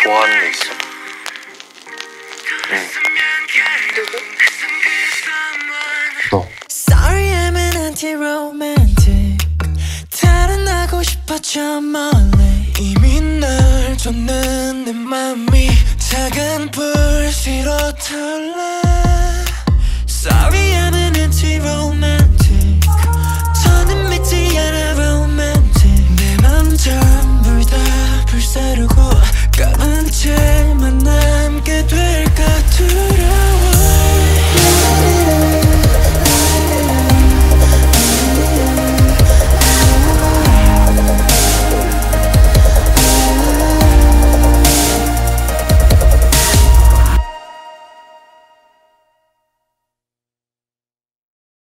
좋아하는 애 있어. 너. Sorry I'm an anti-romantic. 달아나고 싶어져 멀리. 이미 널 줬는 내 맘이 작은 불씨로 타올라. Sorry I'm an anti-romantic.